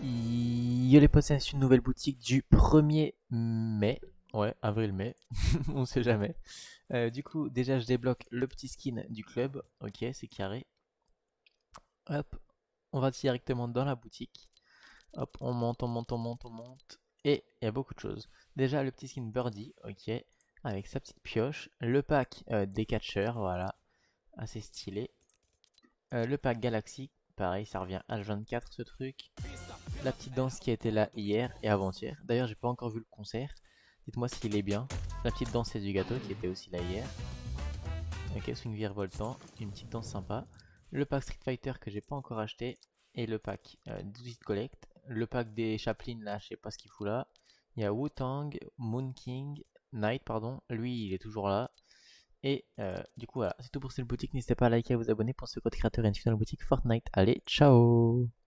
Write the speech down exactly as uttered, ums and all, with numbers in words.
Yo les potes, c'est une nouvelle boutique du premier mai. Ouais, avril-mai, on sait jamais. Euh, du coup, déjà, je débloque le petit skin du club. Ok, c'est carré. Hop, on va directement dans la boutique. Hop, on monte, on monte, on monte, on monte. Et il y a beaucoup de choses. Déjà, le petit skin Birdie, ok, avec sa petite pioche. Le pack euh, des catcheurs, voilà, assez stylé. Euh, le pack Galaxy, pareil, ça revient à H vingt-quatre ce truc. La petite danse qui a été là hier et avant-hier. D'ailleurs, j'ai pas encore vu le concert. Dites-moi s'il est bien. La petite danse c'est du gâteau qui était aussi là hier. Ok, swing virevoltant, une petite danse sympa. Le pack Street Fighter que j'ai pas encore acheté. Et le pack euh, douze Collect. Le pack des Chaplin là, je sais pas ce qu'il fout là. Il y a Wu-Tang, Moon King, Knight, pardon. Lui, il est toujours là. Et euh, du coup, voilà, c'est tout pour cette boutique. N'hésitez pas à liker et à vous abonner pour ce code créateur et une finale boutique Fortnite. Allez, ciao!